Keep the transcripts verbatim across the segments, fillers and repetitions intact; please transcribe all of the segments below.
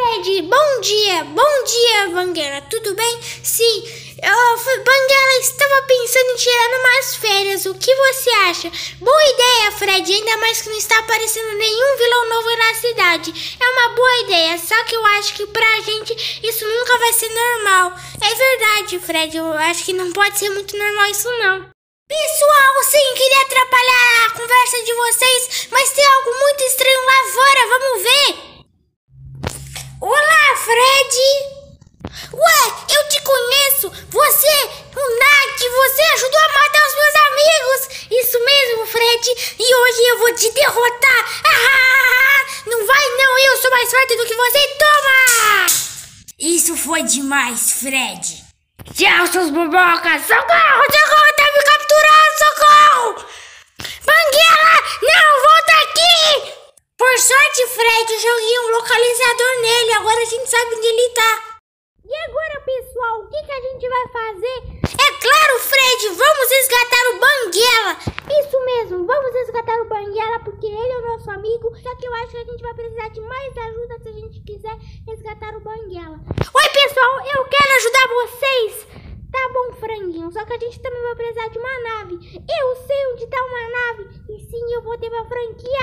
Fred, bom dia, bom dia, Banguela, tudo bem? Sim, eu, Banguela, estava pensando em tirar umas férias, o que você acha? Boa ideia, Fred, ainda mais que não está aparecendo nenhum vilão novo na cidade. É uma boa ideia, só que eu acho que pra gente isso nunca vai ser normal. É verdade, Fred, eu acho que não pode ser muito normal isso não. Pessoal, sem querer atrapalhar a conversa de vocês, mas tem algo muito estranho lá fora, vamos ver? Olá, Fred! Ué, eu te conheço! Você, o Nak, você ajudou a matar os meus amigos! Isso mesmo, Fred! E hoje eu vou te derrotar! Ah, não vai não, eu sou mais forte do que você, toma! Isso foi demais, Fred! Tchau, seus bobocas! Socorro, socorro, tá me capturando, socorro! Banguela, não, volta aqui! Por sorte, Fred, eu joguei um localizador nele, agora a gente sabe onde ele tá. E agora, pessoal, o que, que a gente vai fazer? É claro, Fred, vamos resgatar o Banguela! Isso mesmo, vamos resgatar o Banguela porque ele é o nosso amigo, só que eu acho que a gente vai precisar de mais ajuda se a gente quiser resgatar o Banguela. Oi, pessoal, eu quero ajudar vocês! Tá bom, franguinho, só que a gente também vai precisar de uma nave. Eu sei onde tá uma nave e sim, eu vou ter uma franquia.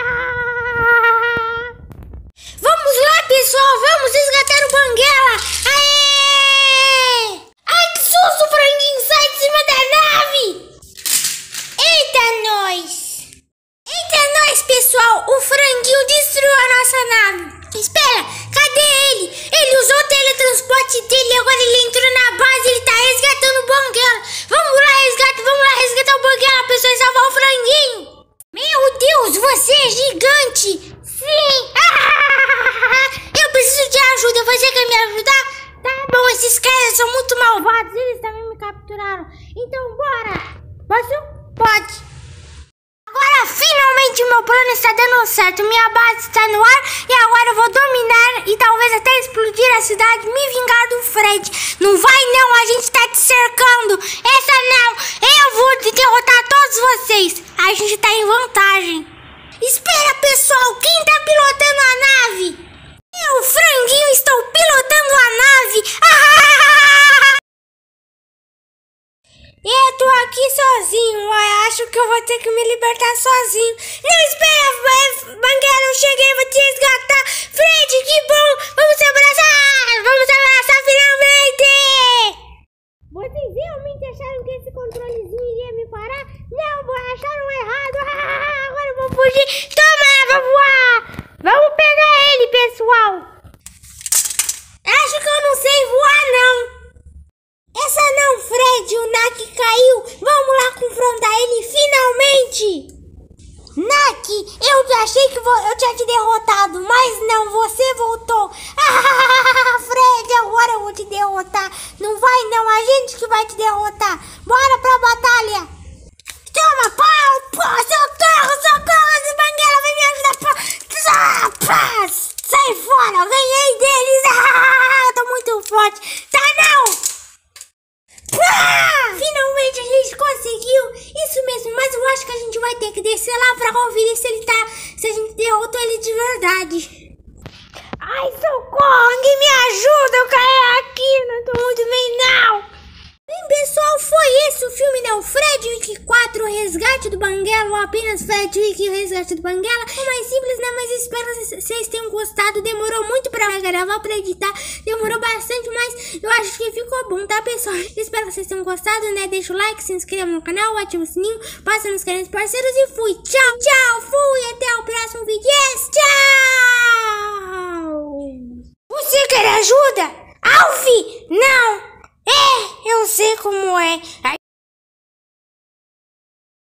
Vamos lá, pessoal, vamos resgatar o Banguela. Aê! Ai, que susto, franguinho, sai de cima da nave. Eita, nós. Eita, nós, pessoal, o franguinho destruiu a nossa nave. Espera, cadê ele? Ele usou o teletransporte dele e agora ele entrou na base, ele tá resgatando o Banguela. Vamos lá, resgata, vamos lá resgatar o Banguela, pessoal, e salvar o franguinho. Meu Deus, você é gigante. Sim. Ah, eu preciso de ajuda, você quer me ajudar? Tá bom, esses caras são muito malvados, eles também me capturaram. Então bora. Posso? Pode. Agora finalmente meu plano está dando certo, minha base está no ar e agora eu vou dominar e talvez até explodir a cidade, me vingar do Fred. Não vai não, a gente está te cercando, essa não, eu vou te derrotar todos vocês, a gente está em vantagem. Espera, pessoal, quem está pilotando a nave? Eu, franguinho, estou pilotando a nave. Ah! Eu tô aqui sozinho, eu acho que eu vou ter que me libertar sozinho. Não, espera, Banguela, eu cheguei, vou te resgatar. Fred, que bom, vamos se abraçar, vamos se abraçar finalmente. Vocês realmente acharam que esse controlezinho iria me parar? Não, acharam errado, ah, agora eu vou fugir. Toma, vamos voar, vamos pegar ele, pessoal. Acho que eu não sei voar, não. Essa não, Fred, o Nak caiu. Vamos lá confrontar ele finalmente. Nak, eu achei que eu tinha te derrotado, mas não, você voltou. Ah, Fred, agora eu vou te derrotar. Não vai não, a gente que vai te derrotar. Bora pra batalha. Toma, pau, pau, socorro, socorro, esse Banguela vai me ajudar. Pá, sai fora, ganhei deles. Ah, eu tô muito forte. Tá não. Ah, finalmente a gente conseguiu. Isso mesmo, mas eu acho que a gente vai ter que descer lá pra conferir se ele tá, se a gente derrotou ele de verdade. Ai, socorro, alguém me ajuda, eu caí aqui, não tô muito bem não. Bem, pessoal, foi esse o filme, né? O Fred Wick quatro, o resgate do Banguela, ou apenas Fred Wick, o resgate do Banguela. É mais simples, né? Mas espero que vocês tenham gostado. Demorou muito pra gravar, pra editar. Demorou bastante, mas eu acho que ficou bom, tá, pessoal? Espero que vocês tenham gostado, né? Deixa o like, se inscreva no canal, ativa o sininho, passa nos canais parceiros e fui. Tchau, tchau, fui, até o próximo vídeo. Yes, tchau! Você quer ajuda? Alfie, não! É, eu sei como é.